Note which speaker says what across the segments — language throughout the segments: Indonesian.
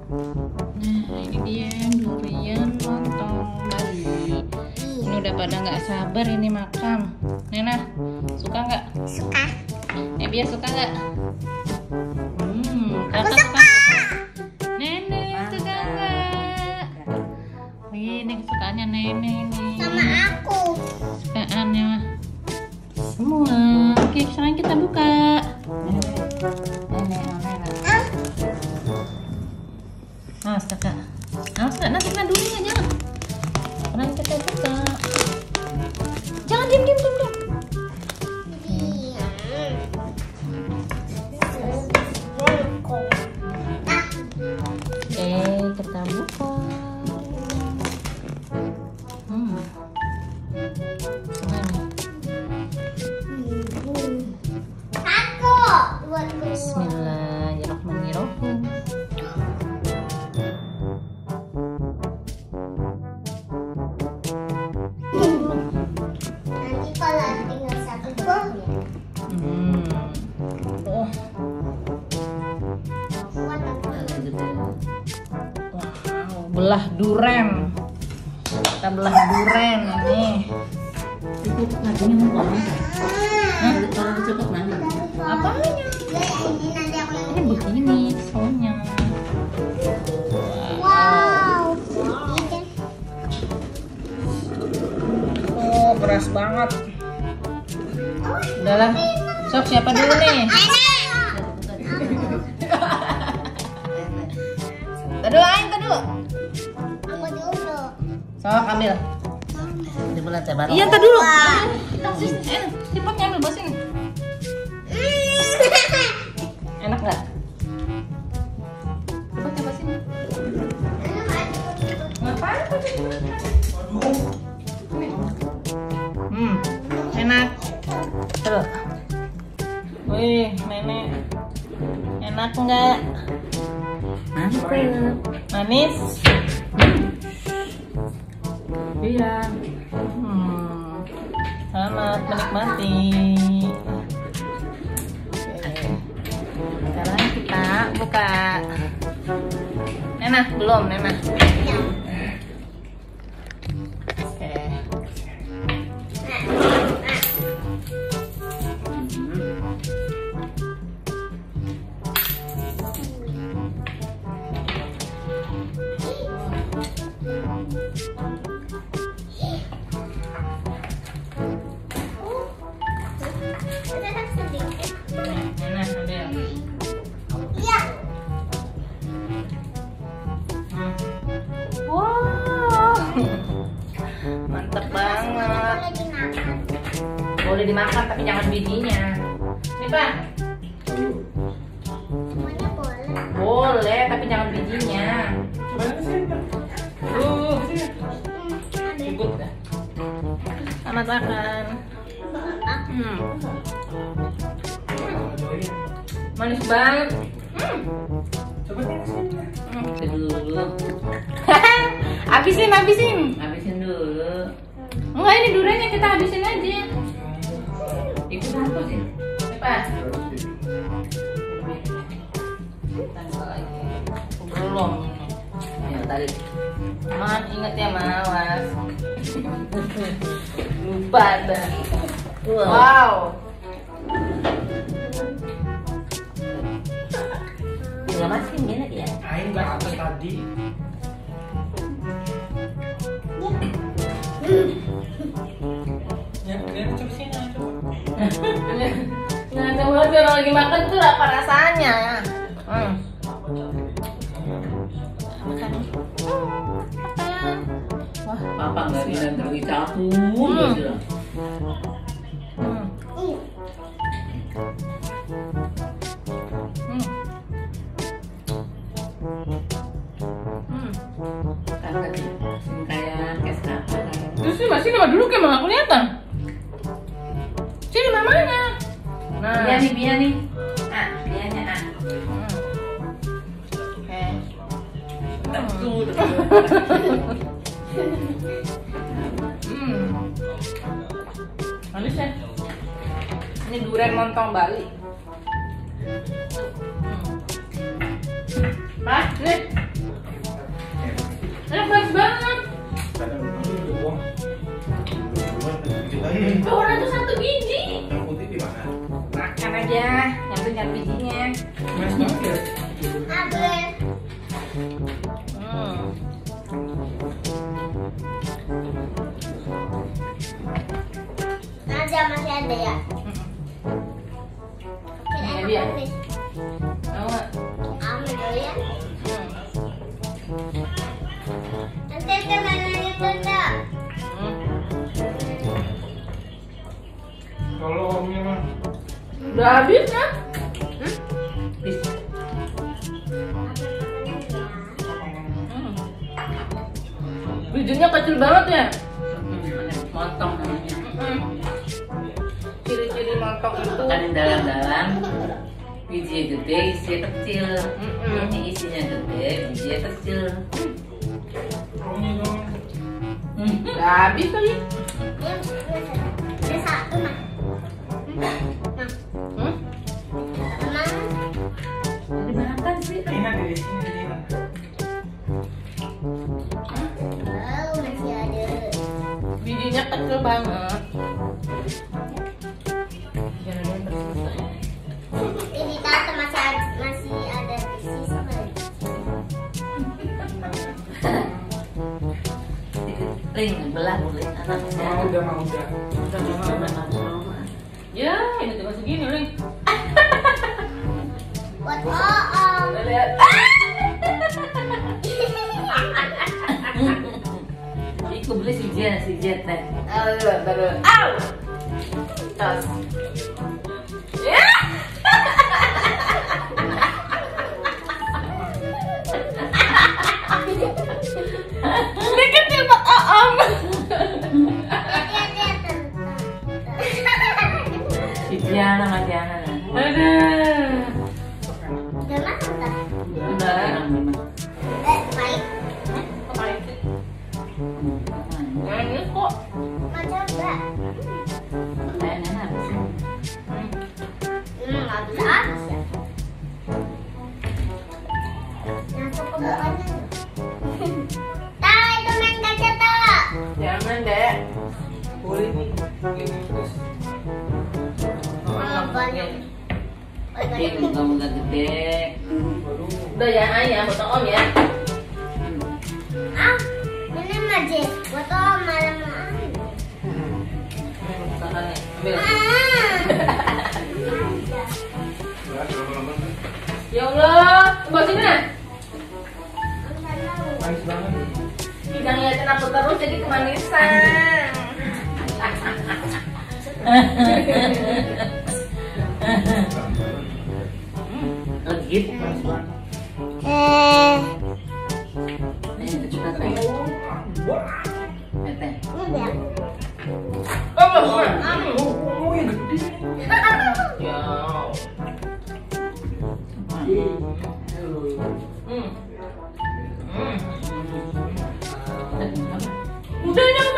Speaker 1: Nah, ini dia durian lontong Bali. Ini udah pada nggak sabar ini makan. Nena, suka nggak?
Speaker 2: Suka.
Speaker 1: Biar suka nggak?
Speaker 2: Aku
Speaker 1: Kakak
Speaker 2: suka.
Speaker 1: Nenek suka nggak? Ini kesukaannya nenek nih.
Speaker 2: Sama aku.
Speaker 1: Kesukaannya semua. Oke, sekarang kita buka. Nenek. Awas kakak. Awas kak, nanti kena durinya jangan. Sekarang kita buka. Jangan diam. Kita buka. Gimana?
Speaker 2: Aku buat
Speaker 1: Bismillahirrahmanirrahim.
Speaker 2: Nanti kalau tinggal satu buah.
Speaker 1: Oh. Belah duren. Kita belah duren nih.
Speaker 3: Itu lagunya mau ngomong. Kalau cepet mana?
Speaker 1: Apanya?
Speaker 2: Ini nanti aku yang
Speaker 1: Ini begini soalnya.
Speaker 2: wow.
Speaker 1: Oh, keras banget. Udahlah. Sok siapa dulu nih? Tadu aing tadu.
Speaker 2: Aku dulu.
Speaker 1: Sok ambil.
Speaker 3: Di bulan Tebar.
Speaker 1: Iya, tadu dulu. Sipatnya ambil bos ini. Enak nggak? Sipatnya bos ini. Ngapain? Enak. Terus. Wih, nenek. Enak nggak?
Speaker 3: Mantap.
Speaker 1: Manis?
Speaker 3: Iya.
Speaker 1: Selamat menikmati. Oke. Sekarang kita buka. Nena, belum Nena. Oke. Nena ambil.
Speaker 2: Iya.
Speaker 1: Wow, mantap banget.
Speaker 2: Lagi makan.
Speaker 1: Boleh dimakan tapi jangan bijinya. Nih Pak,
Speaker 2: Semuanya boleh.
Speaker 1: boleh tapi jangan bijinya. Ribut dah. Selamat makan. Manis banget.
Speaker 3: Dulu.
Speaker 1: Habisin.
Speaker 3: Habisin dulu.
Speaker 1: Enggak, ini duriannya kita habisin aja.
Speaker 3: Ikut apa sih?
Speaker 1: Pak. Belum.
Speaker 3: Ya tadi.
Speaker 1: Man, inget ya mawas. Lupa dah. Wow.
Speaker 3: Enggak masih enak ya.
Speaker 4: Aing nggak atas tadi. Ya, coba sini coba.
Speaker 1: Nah, coba orang lagi makan tuh apa rasanya? Makan. Wah,
Speaker 3: Papa nggak bisa terlalu capung. Gitu. Kakak kayak es apa?
Speaker 1: Terus sih masih nama dulu kayak malah kelihatan. Sini mamanya. Nah,
Speaker 3: Biar nih. Ah, biarnya ah.
Speaker 1: Oke.
Speaker 3: Betul.
Speaker 1: Manis ya. Ini durian lontong Bali. Pak, nih. lihat bijinya.
Speaker 4: Mas banget ya.
Speaker 2: Abel. Ada masih ada ya? Oke,
Speaker 1: Ini
Speaker 2: enak
Speaker 1: dia.
Speaker 2: nih.
Speaker 1: Mau nggak?
Speaker 2: Ambil dulu ya. Nanti temanannya tutup.
Speaker 4: Kalau omnya mah.
Speaker 1: Udah habis kan? Bisa. Bijinya kecil banget ya?
Speaker 3: Montong namanya.
Speaker 1: Ciri-ciri mangkok itu
Speaker 3: Kan dalam-dalam biji gede, isi kecil. Ini isinya gede, biji kecil.
Speaker 4: Omnya dong.
Speaker 1: udah habis kali.
Speaker 2: Ini satu mah. Teman.
Speaker 3: Dimakan sih.
Speaker 4: Dina dari sini Dina.
Speaker 2: Oh, masih ada.
Speaker 1: Bijinya kecil banget.
Speaker 2: Ini tante masih ada sisa lagi.
Speaker 3: Ring belah boleh anaknya.
Speaker 4: Mau udah mau udah.
Speaker 1: Ya, ini cuma segini, Ling.
Speaker 2: Buat Oom.
Speaker 1: Lihat.
Speaker 3: Iku beli si Jet teh.
Speaker 1: Baru. Au. Tos. Ya. Ini kecil Pak Om.
Speaker 3: Si Diana sama Diana.
Speaker 1: Aduh.
Speaker 2: Udah makan tak?
Speaker 3: Udah enak memang.
Speaker 2: Baik.
Speaker 1: Ngapain sih? Ini kok.
Speaker 2: Mau coba?
Speaker 3: Kayaknya habis.
Speaker 2: Nggak bisa habis ya. Langsung ke bawahnya. Tak, itu main kaca tak.
Speaker 1: Jangan deh.
Speaker 4: Boleh nih. Ini terus.
Speaker 2: Oh, banyak.
Speaker 3: Dia muka-muka gede.
Speaker 4: Baru.
Speaker 1: Udah ya ayah buat Om ya.
Speaker 2: Ah, ini majik. Buat Om malam
Speaker 1: Tangannya. Ambil. Ya Allah, bawa sini nah.
Speaker 4: Manis banget.
Speaker 1: Jangan ngeliatin aku terus jadi kemanisan.
Speaker 3: Legit.
Speaker 4: Manis banget.
Speaker 3: Ini kita teh. Teh.
Speaker 2: Udah.
Speaker 1: Oh, bukan.
Speaker 4: Oh, yang gede.
Speaker 1: Ya. Udah ini apa?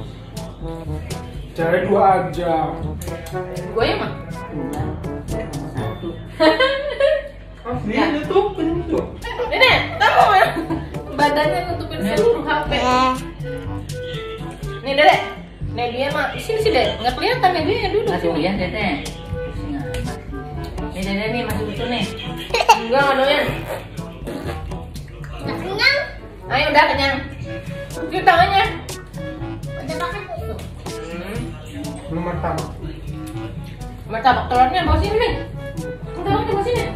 Speaker 4: Cara 2 aja.
Speaker 1: Gua ya mah.
Speaker 3: Satu.
Speaker 4: Ini tutupin tuh.
Speaker 1: Ini, kamu ya. Badannya nutupin seluruh HP. Nih, Dek. Nih dia mah sini sih, Dek. Enggak kelihatan nih dia duduk.
Speaker 3: Masih uyan Dede. Ini Dede nih masih butuh nih.
Speaker 1: Enggak, enggak doyan.
Speaker 2: Udah kenyang?
Speaker 1: Ayo udah kenyang. Cuci tangannya.
Speaker 2: Udah makan susu?
Speaker 4: Belum martabak.
Speaker 1: Martabak telurnya bawa sini nih. Martabaknya bawa sini.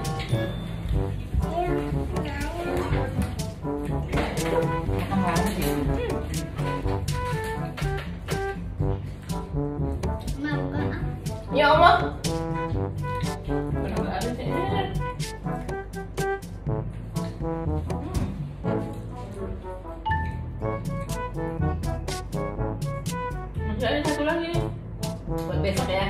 Speaker 3: Makan banget sih.
Speaker 2: Makan.
Speaker 1: Ya Allah. Benar nggak ada sih. Masih ada satu lagi. Buat besok ya.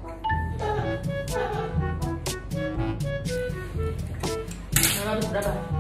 Speaker 1: Habis berapa?